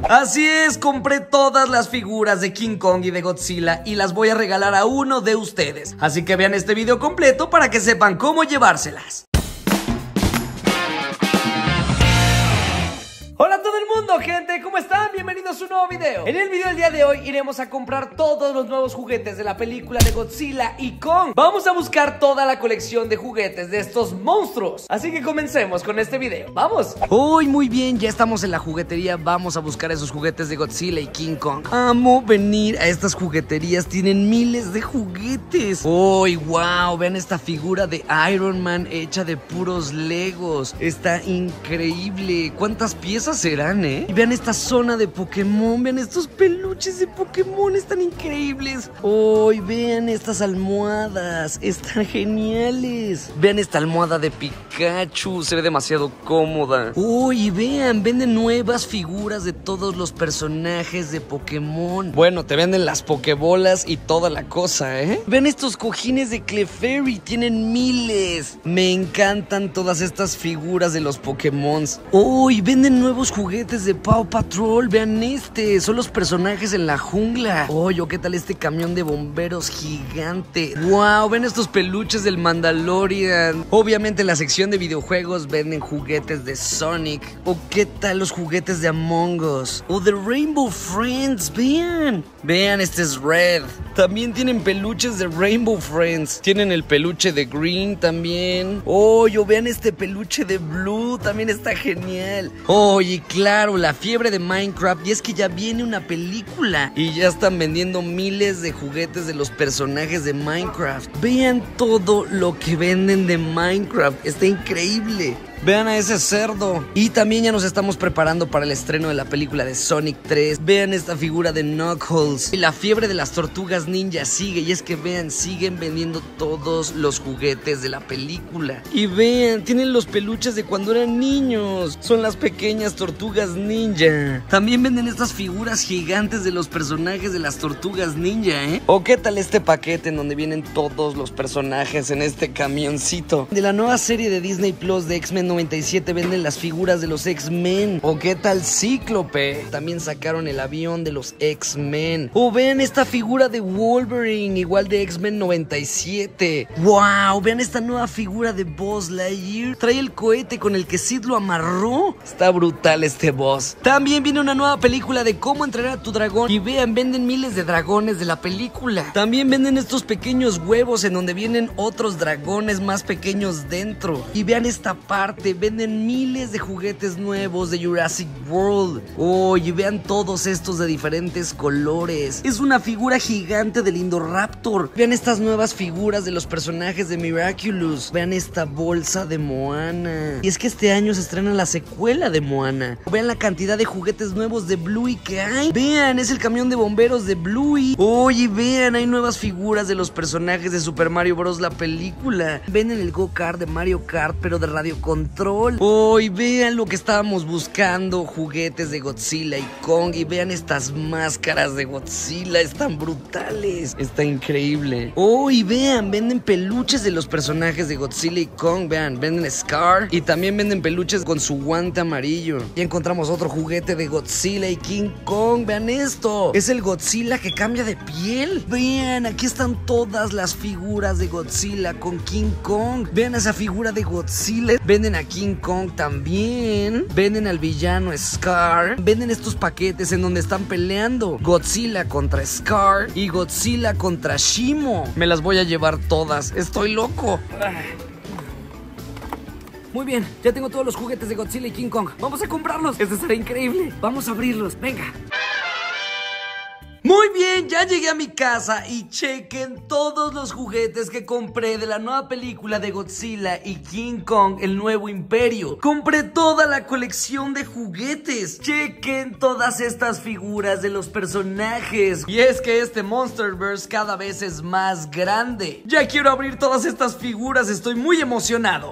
Así es, compré todas las figuras de King Kong y de Godzilla y las voy a regalar a uno de ustedes. Así que vean este video completo para que sepan cómo llevárselas. Hola a todo el mundo, gente, ¿cómo están? Bienvenidos a un nuevo video. En el video del día de hoy iremos a comprar todos los nuevos juguetes de la película de Godzilla y Kong. Vamos a buscar toda la colección de juguetes de estos monstruos. Así que comencemos con este video. ¡Vamos! Uy, muy bien, ya estamos en la juguetería. Vamos a buscar esos juguetes de Godzilla y King Kong. Amo venir a estas jugueterías, tienen miles de juguetes. Uy, wow, vean esta figura de Iron Man hecha de puros Legos. Está increíble. ¿Cuántas piezas serán, eh? Y vean esta zona de Pokémon, vean estos peluches de Pokémon, están increíbles. Uy, vean estas almohadas, están geniales. Vean esta almohada de Pikachu, se ve demasiado cómoda. Uy, vean, venden nuevas figuras de todos los personajes de Pokémon. Bueno, te venden las Pokébolas y toda la cosa, ¿eh? Vean estos cojines de Clefairy, tienen miles. Me encantan todas estas figuras de los Pokémon. Uy, venden nuevos juguetes de Paw Patrol, vean este, son los personajes en la jungla. Oye, ¿qué tal este camión de bomberos gigante? Wow, ven estos peluches del Mandalorian. Obviamente en la sección de videojuegos venden juguetes de Sonic. O qué tal los juguetes de Among Us o de Rainbow Friends, vean. Vean, este es Red. También tienen peluches de Rainbow Friends. Tienen el peluche de Green también. Oye, vean este peluche de Blue, también está genial. Oye, claro, la fiebre de Minecraft. Y es que ya viene una película y ya están vendiendo miles de juguetes de los personajes de Minecraft. Vean todo lo que venden de Minecraft, está increíble. Vean a ese cerdo. Y también ya nos estamos preparando para el estreno de la película de Sonic 3. Vean esta figura de Knuckles. Y la fiebre de las tortugas ninja sigue. Y es que vean, siguen vendiendo todos los juguetes de la película. Y vean, tienen los peluches de cuando eran niños. Son las pequeñas tortugas ninja. También venden estas figuras gigantes de los personajes de las tortugas ninja, ¿eh? ¿O qué tal este paquete en donde vienen todos los personajes en este camioncito? De la nueva serie de Disney Plus de X-Men 97 venden las figuras de los X-Men. ¿O qué tal Cíclope? También sacaron el avión de los X-Men. O vean esta figura de Wolverine, igual de X-Men 97. ¡Wow! Vean esta nueva figura de Buzz Lightyear. Trae el cohete con el que Sid lo amarró. Está brutal este Buzz. También viene una nueva película de cómo entrenar a tu dragón. Y vean, venden miles de dragones de la película. También venden estos pequeños huevos en donde vienen otros dragones más pequeños dentro. Y vean esta parte. Venden miles de juguetes nuevos de Jurassic World. Oye, vean todos estos de diferentes colores. Es una figura gigante del Indoraptor. Vean estas nuevas figuras de los personajes de Miraculous. Vean esta bolsa de Moana. Y es que este año se estrena la secuela de Moana. Vean la cantidad de juguetes nuevos de Bluey que hay. Vean, es el camión de bomberos de Bluey. Oye, vean, hay nuevas figuras de los personajes de Super Mario Bros. La película. Venden el go-kart de Mario Kart, pero de radio control. Hoy vean lo que estábamos buscando, juguetes de Godzilla y Kong. Y vean estas máscaras de Godzilla, están brutales, está increíble. Y vean, venden peluches de los personajes de Godzilla y Kong. Vean, venden Scar y también venden peluches con su guante amarillo. Y encontramos otro juguete de Godzilla y King Kong. Vean esto, es el Godzilla que cambia de piel. Vean, aquí están todas las figuras de Godzilla con King Kong. Vean esa figura de Godzilla. Venden a King Kong también. Venden al villano Scar. Venden estos paquetes en donde están peleando Godzilla contra Scar y Godzilla contra Shimo. Me las voy a llevar todas, estoy loco. Muy bien, ya tengo todos los juguetes de Godzilla y King Kong. Vamos a comprarlos, esto será increíble. Vamos a abrirlos, venga. Muy bien, ya llegué a mi casa y chequen todos los juguetes que compré de la nueva película de Godzilla y King Kong, el nuevo imperio. Compré toda la colección de juguetes. Chequen todas estas figuras de los personajes. Y es que este Monsterverse cada vez es más grande. Ya quiero abrir todas estas figuras, estoy muy emocionado.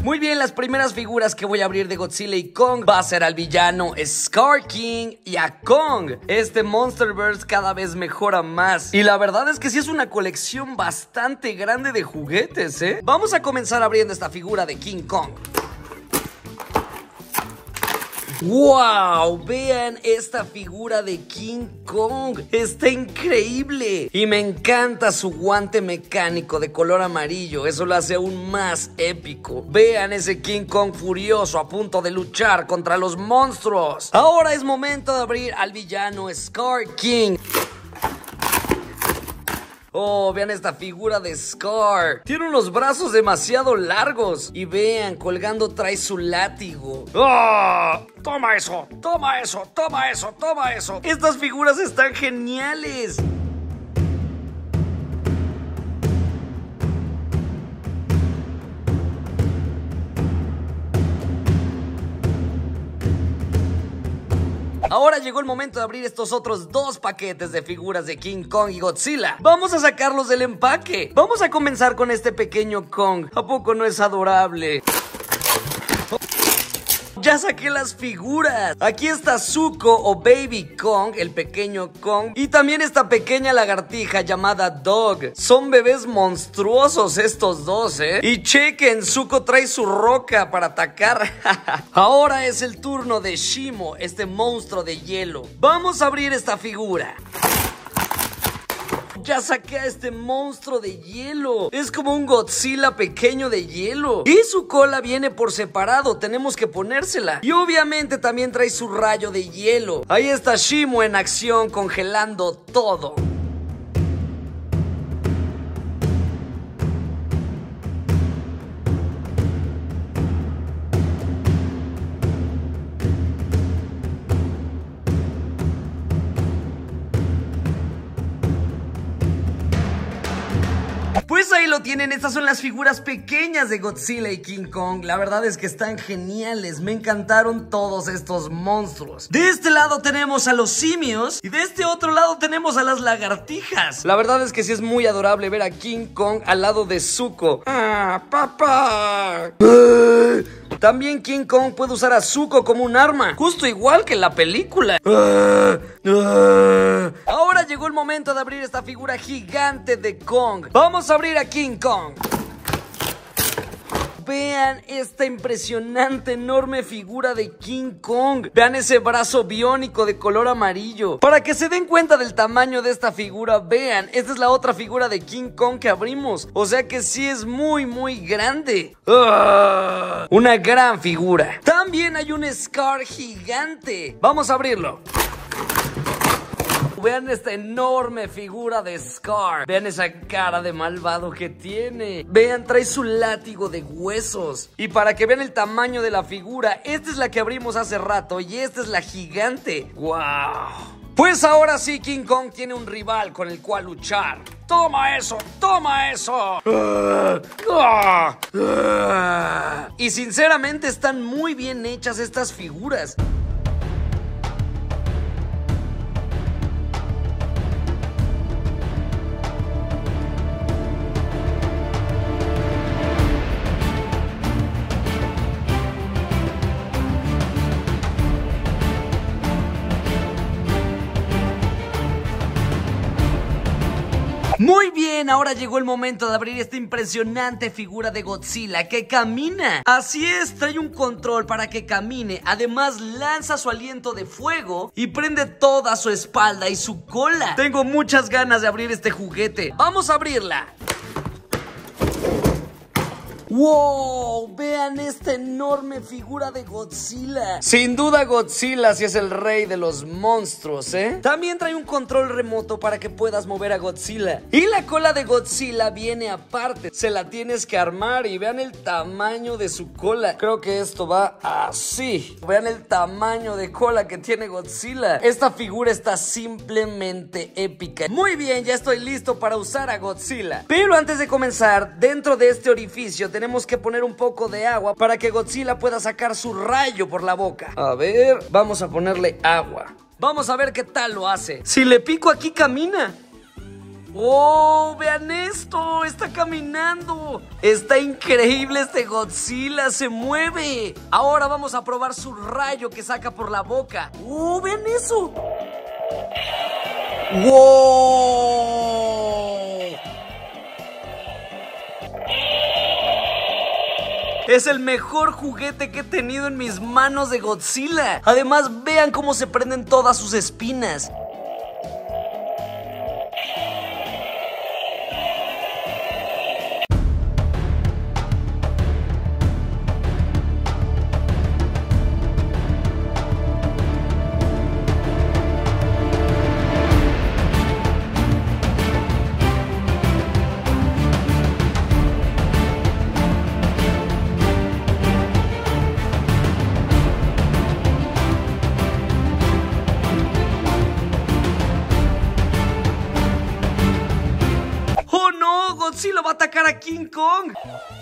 Muy bien, las primeras figuras que voy a abrir de Godzilla y Kong va a ser al villano Scar King y a Kong. Este Monsterverse cada vez mejora más. Y la verdad es que sí es una colección bastante grande de juguetes, ¿eh? Vamos a comenzar abriendo esta figura de King Kong. ¡Wow! Vean esta figura de King Kong. Está increíble. Y me encanta su guante mecánico de color amarillo. Eso lo hace aún más épico. Vean ese King Kong furioso a punto de luchar contra los monstruos. Ahora es momento de abrir al villano Scar King. Oh, vean esta figura de Scar. Tiene unos brazos demasiado largos. Y vean, colgando trae su látigo. ¡Oh! ¡Toma eso! ¡Toma eso! ¡Toma eso! ¡Toma eso! Estas figuras están geniales. Ahora llegó el momento de abrir estos otros dos paquetes de figuras de King Kong y Godzilla. Vamos a sacarlos del empaque. Vamos a comenzar con este pequeño Kong. ¿A poco no es adorable? Ya saqué las figuras. Aquí está Zuko o Baby Kong, el pequeño Kong. Y también esta pequeña lagartija llamada Dog. Son bebés monstruosos estos dos, ¿eh? Y chequen, Zuko trae su roca para atacar. Ahora es el turno de Shimo, este monstruo de hielo. Vamos a abrir esta figura. Ya saqué a este monstruo de hielo. Es como un Godzilla pequeño de hielo. Y su cola viene por separado. Tenemos que ponérsela. Y obviamente también trae su rayo de hielo. Ahí está Shimo en acción, congelando todo. Pues ahí lo tienen, estas son las figuras pequeñas de Godzilla y King Kong. La verdad es que están geniales, me encantaron todos estos monstruos. De este lado tenemos a los simios y de este otro lado tenemos a las lagartijas. La verdad es que sí es muy adorable ver a King Kong al lado de Zuko. ¡Ah, papá! También King Kong puede usar a Zuko como un arma, justo igual que en la película. Ahora llegó el momento de abrir esta figura gigante de Kong. Vamos a abrir a King Kong. Vean esta impresionante, enorme figura de King Kong. Vean ese brazo biónico de color amarillo. Para que se den cuenta del tamaño de esta figura, vean, esta es la otra figura de King Kong que abrimos. O sea que sí es muy, muy grande. Una gran figura. También hay un Scar gigante. Vamos a abrirlo. Vean esta enorme figura de Scar. Vean esa cara de malvado que tiene. Vean, trae su látigo de huesos. Y para que vean el tamaño de la figura, esta es la que abrimos hace rato y esta es la gigante. ¡Wow! Pues ahora sí, King Kong tiene un rival con el cual luchar. ¡Toma eso! ¡Toma eso! Y sinceramente están muy bien hechas estas figuras. Muy bien, ahora llegó el momento de abrir esta impresionante figura de Godzilla que camina. Así es, trae un control para que camine. Además lanza su aliento de fuego y prende toda su espalda y su cola. Tengo muchas ganas de abrir este juguete. Vamos a abrirla. ¡Wow! Vean esta enorme figura de Godzilla. Sin duda Godzilla sí es el rey de los monstruos, ¿eh? También trae un control remoto para que puedas mover a Godzilla. Y la cola de Godzilla viene aparte. Se la tienes que armar y vean el tamaño de su cola. Creo que esto va así. Vean el tamaño de cola que tiene Godzilla. Esta figura está simplemente épica. Muy bien, ya estoy listo para usar a Godzilla. Pero antes de comenzar, dentro de este orificio tenemos que poner un poco de agua para que Godzilla pueda sacar su rayo por la boca. A ver, vamos a ponerle agua. Vamos a ver qué tal lo hace. Si le pico aquí camina. ¡Oh! ¡Vean esto! ¡Está caminando! ¡Está increíble este Godzilla! ¡Se mueve! Ahora vamos a probar su rayo que saca por la boca. ¡Oh! ¡Vean eso! ¡Wow! Es el mejor juguete que he tenido en mis manos de Godzilla. Además, vean cómo se prenden todas sus espinas. ¡Oh no! ¡Godzilla va a atacar a King Kong!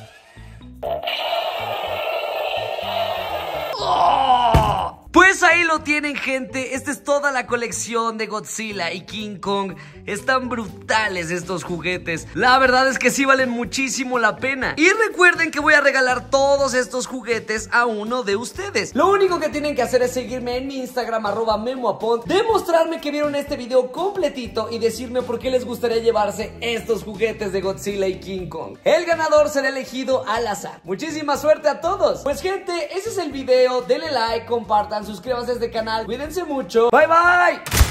¡Oh! Pues ahí lo tienen, gente. Esta es toda la colección de Godzilla y King Kong. Están brutales estos juguetes. La verdad es que sí valen muchísimo la pena. Y recuerden que voy a regalar todos estos juguetes a uno de ustedes. Lo único que tienen que hacer es seguirme en mi Instagram @memoapont, demostrarme que vieron este video completito y decirme por qué les gustaría llevarse estos juguetes de Godzilla y King Kong. El ganador será elegido al azar. Muchísima suerte a todos. Pues gente, ese es el video. Denle like, compartan, suscríbanse a este canal. Cuídense mucho. Bye bye.